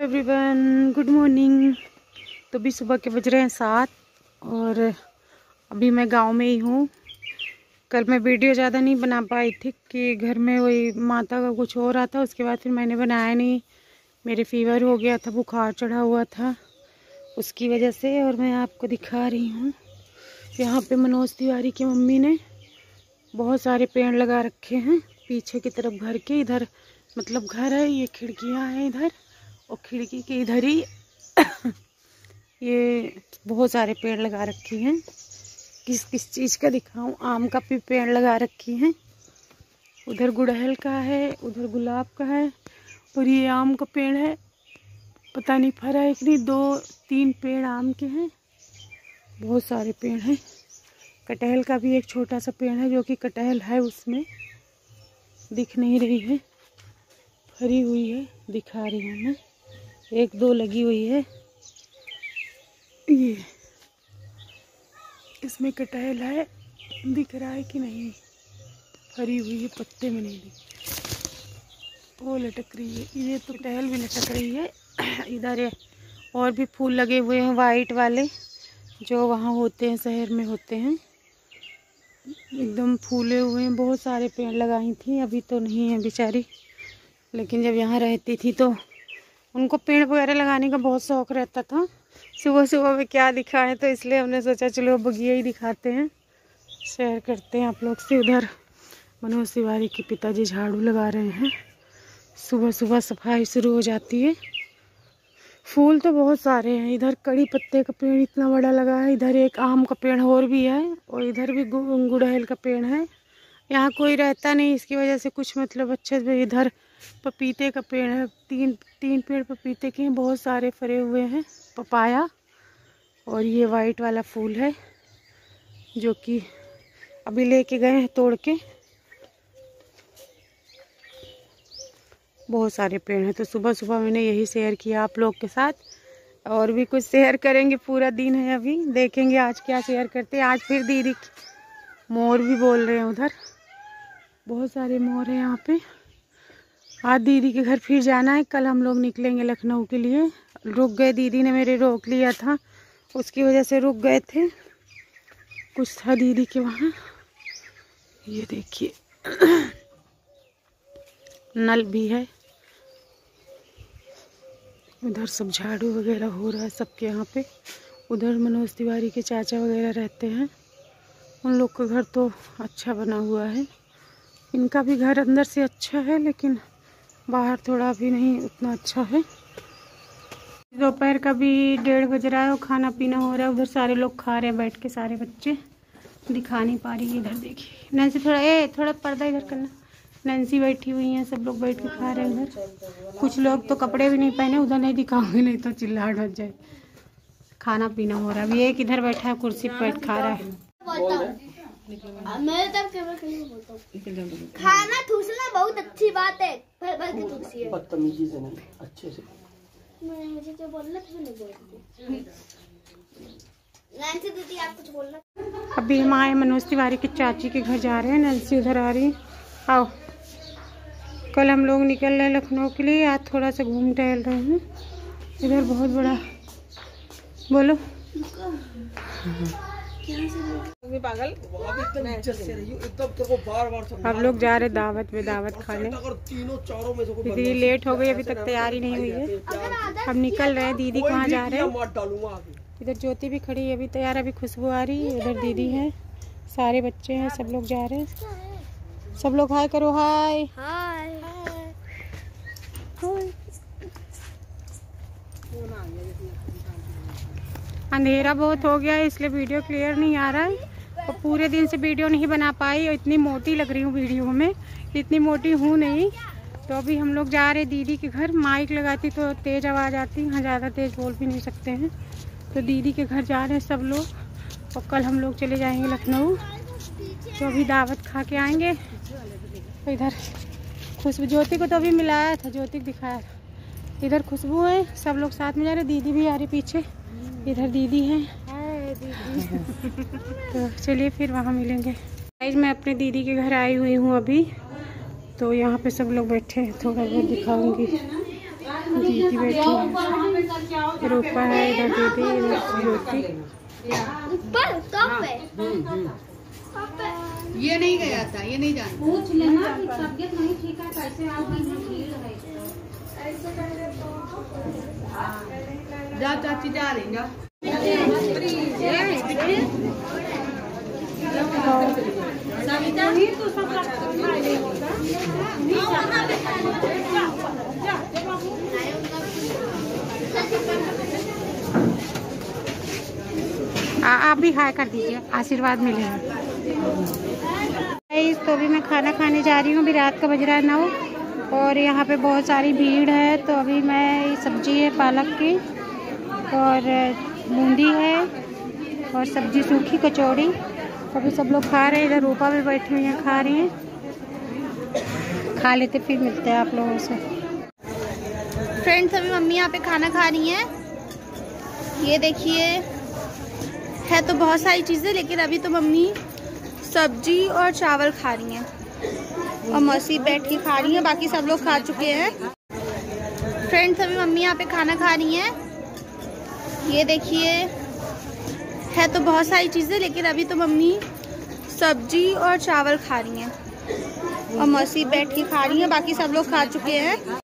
Everyone, good morning. तो भी सुबह के बज रहे हैं 7 और अभी मैं गांव में ही हूँ। कल मैं वीडियो ज़्यादा नहीं बना पाई थी कि घर में वही माता का कुछ हो रहा था, उसके बाद फिर मैंने बनाया नहीं। मेरे फीवर हो गया था, बुखार चढ़ा हुआ था उसकी वजह से। और मैं आपको दिखा रही हूँ यहाँ पे मनोज तिवारी की मम्मी ने बहुत सारे पेड़ लगा रखे हैं पीछे की तरफ घर के। इधर मतलब घर है, ये खिड़कियाँ हैं इधर, और खिड़की के इधर ही ये बहुत सारे पेड़ लगा रखे हैं। किस किस चीज़ का दिखाऊं, आम का भी पेड़ लगा रखी हैं। उधर गुड़हल का है, उधर गुलाब का है, और ये आम का पेड़ है। पता नहीं फरा है कि नहीं, 2-3 पेड़ आम के हैं। बहुत सारे पेड़ हैं। कटहल का भी एक छोटा सा पेड़ है, जो कि कटहल है उसमें दिख नहीं रही है, फरी हुई है, दिखा रही हूँ मैं। 1-2 लगी हुई है। ये इसमें कटहल है, दिख रहा है कि नहीं, फरी हुई है, पत्ते में नहीं दिख। वो लटक रही है, ये तो कटहल भी लटक रही है। इधर है और भी फूल लगे हुए हैं वाइट वाले, जो वहाँ होते हैं, शहर में होते हैं, एकदम फूले हुए हैं। बहुत सारे पेड़ लगाई थी, अभी तो नहीं है बेचारी, लेकिन जब यहाँ रहती थी तो उनको पेड़ वगैरह लगाने का बहुत शौक़ रहता था। सुबह सुबह में क्या दिखा है, तो इसलिए हमने सोचा चलो बगिया ही दिखाते हैं, शेयर करते हैं आप लोग से। उधर मनोज तिवारी के पिताजी झाड़ू लगा रहे हैं। सुबह सुबह सफाई शुरू हो जाती है। फूल तो बहुत सारे हैं। इधर कड़ी पत्ते का पेड़ इतना बड़ा लगा है, इधर एक आम का पेड़ और भी है, और इधर भी गुड़हल का पेड़ है। यहाँ कोई रहता नहीं, इसकी वजह से कुछ मतलब अच्छे से। इधर पपीते का पेड़ है, तीन पेड़ पपीते के हैं, बहुत सारे फरे हुए हैं, पपाया। और ये वाइट वाला फूल है जो कि अभी लेके गए हैं तोड़ के। बहुत सारे पेड़ हैं। तो सुबह सुबह मैंने यही शेयर किया आप लोग के साथ, और भी कुछ शेयर करेंगे। पूरा दिन है, अभी देखेंगे आज क्या शेयर करते हैं। आज फिर दीदी मोर भी बोल रहे हैं, उधर बहुत सारे मोर हैं यहाँ पे। आज दीदी के घर फिर जाना है। कल हम लोग निकलेंगे लखनऊ के लिए। रुक गए, दीदी ने मेरे रोक लिया था, उसकी वजह से रुक गए थे। कुछ था दीदी के वहाँ। ये देखिए नल भी है। उधर सब झाड़ू वगैरह हो रहा है सबके यहाँ पे। उधर मनोज तिवारी के चाचा वगैरह रहते हैं, उन लोग का घर तो अच्छा बना हुआ है। इनका भी घर अंदर से अच्छा है, लेकिन बाहर थोड़ा भी नहीं उतना अच्छा है। दोपहर का भी 1:30 बज रहा है और खाना पीना हो रहा है। उधर सारे लोग खा रहे हैं बैठ के, सारे बच्चे। दिखा नहीं पा रही है, इधर देखिए नैन्सी, थोड़ा पर्दा इधर करना। नैन्सी बैठी हुई हैं, सब लोग बैठ के खा रहे हैं उधर। कुछ लोग तो कपड़े भी नहीं पहने, उधर नहीं दिखाऊंगी नहीं तो चिल्लाहट हो जाए। खाना पीना हो रहा है। अभी एक इधर बैठा है कुर्सी पर बैठ खा रहा है। खाना ठूसना बहुत अच्छी बात है, भर के ठूसिए, बदतमीजी से नहीं, अच्छे से। मुझे जो बोलना था नहीं बोलती। नैन्सी दीदी आप कुछ बोलना। अभी हम आए मनोज तिवारी के चाची के घर जा रहे हैं। नैन्सी उधर आ रही, आओ। कल हम लोग निकल रहे हैं लखनऊ के लिए, आज थोड़ा सा घूम टहल रहे हैं। इधर बहुत बड़ा, बोलो पागल। हम लोग जा रहे दावत में, दावत खाने। दीदी लेट हो गई, अभी तक तैयारी नहीं हुई है। हम निकल रहे हैं। दीदी कहाँ जा रहे हैं? इधर ज्योति भी खड़ी है, अभी तैयार। अभी खुशबू आ रही है, इधर दीदी है, सारे बच्चे हैं, सब लोग जा रहे हैं। सब लोग हाय करो, हाय हाय। अंधेरा बहुत हो गया है, इसलिए वीडियो क्लियर नहीं आ रहा है, और पूरे दिन से वीडियो नहीं बना पाई। और इतनी मोटी लग रही हूँ वीडियो में, इतनी मोटी हूँ नहीं। तो अभी हम लोग जा रहे हैं दीदी के घर। माइक लगाती तो तेज़ आवाज़ आती, यहाँ ज़्यादा तेज़ बोल भी नहीं सकते हैं। तो दीदी के घर जा रहे हैं सब लोग, और कल हम लोग चले जाएंगे लखनऊ। तो अभी दावत खा के आएंगे। तो इधर खुशबू, ज्योति को तो अभी मिलाया था, ज्योति को दिखाया था। इधर खुशबू है, सब लोग साथ में जा रहे। दीदी भी आ रही पीछे, इधर दीदी है। तो चलिए फिर वहाँ मिलेंगे। गाइस मैं अपने दीदी के घर आई हुई हूँ अभी। तो यहाँ पे सब लोग बैठे हैं, थोड़ा बहुत दिखाऊंगी। जीती बैठी है, रूपा है इधर, दीदी इधर, ज्योति। ऊपर कब है? ये नहीं गया था, ये नहीं जानता। पूछ लेना कि तबीयत नहीं ठीक है, कैसे आओगी? भीड़ है। जा चाची जा रही जा। आप भी हाय कर दीजिए, आशीर्वाद मिलेगा। तो अभी मैं खाना खाने जा रही हूँ। अभी रात का बज रहा है 9 और यहाँ पे बहुत सारी भीड़ है। तो अभी मैं सब्जी है पालक की और बूंदी है और सब्जी सूखी कचौड़ी। तो अभी सब लोग खा रहे हैं। इधर रूपा भी बैठी हुई है, खा रही हैं। खा लेते फिर मिलते हैं आप लोगों से। फ्रेंड्स अभी मम्मी यहाँ पे खाना खा रही हैं। ये देखिए है तो बहुत सारी चीज़ें, लेकिन अभी तो मम्मी सब्जी और चावल खा रही हैं और मौसी बैठ के खा रही हैं। बाकी सब लोग खा चुके हैं। फ्रेंड्स अभी मम्मी यहाँ पे खाना खा रही हैं। ये देखिए है तो बहुत सारी चीज़ें, लेकिन अभी तो मम्मी सब्जी और चावल खा रही हैं और मौसी बैठ के खा रही हैं। बाकी सब लोग खा चुके हैं।